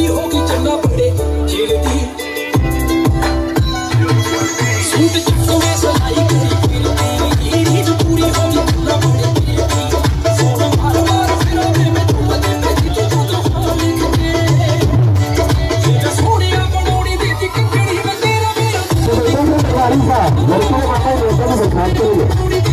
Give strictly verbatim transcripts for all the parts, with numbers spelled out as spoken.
पूरी होगी चन्ना बड़े खेलती सूट चक्कों में सलाई करी फिरती नींद पूरी होगी चन्ना बड़े खेलती सोना मार मार फिरा में मैं तुम दे पे जी तो तो हाल लिखते ये सोनिया बनोड़ी दी दी कंगड़ी में तेरा मेरा लड़की माता लोगों को दिखाते हुए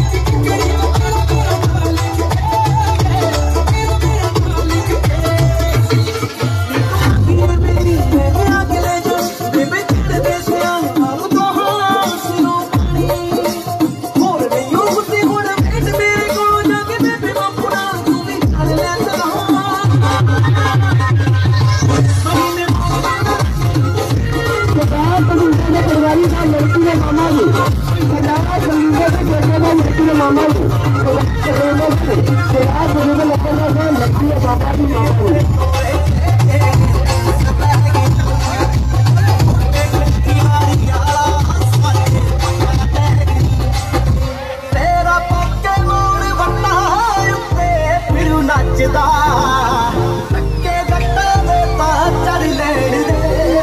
मामा जी तेरा पक्के मोड़ वट्टा उत्ते फिर नचदा पक्के गट्टा दे पा चढ़ लेण दे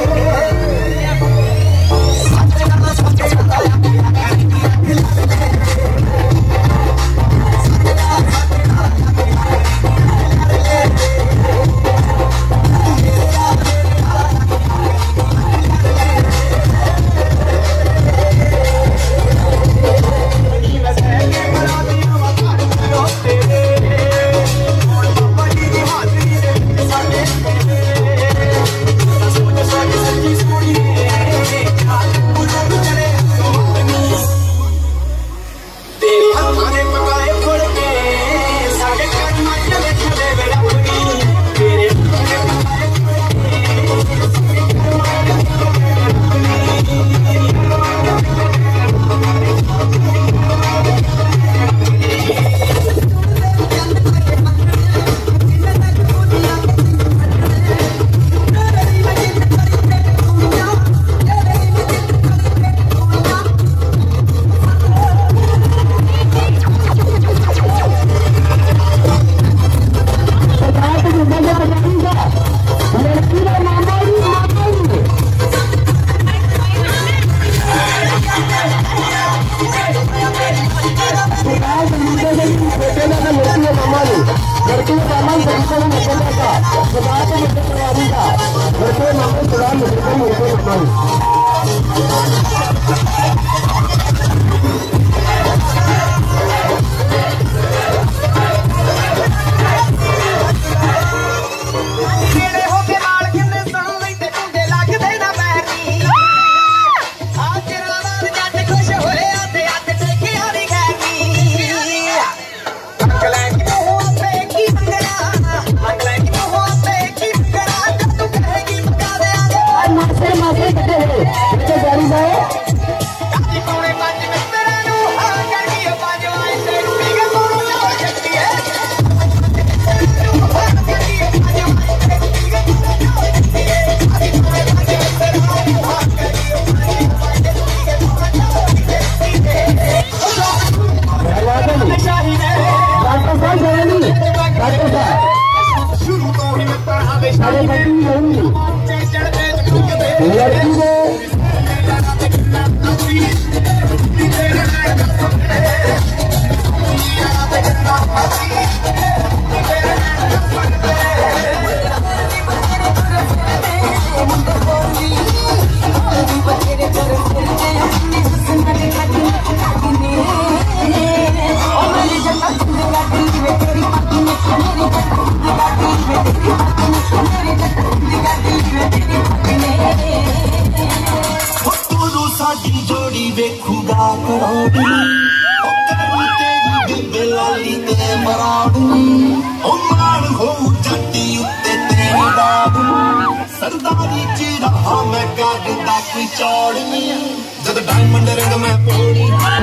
सरदारी चीरा मैं काटदा कोई चौड़ी जद डायमंड रंग में पोड़ी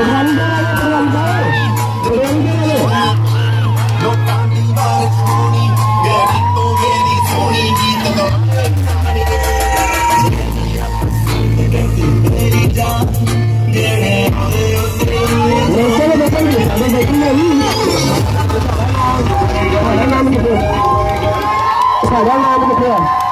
लोटां दी बार छोड़ी गरी तो मेरी सोनी गीत लो मेरी जान तेरे चलो चलो अबे देखिए नहीं सारा नाम लिखो सारा नाम लिखो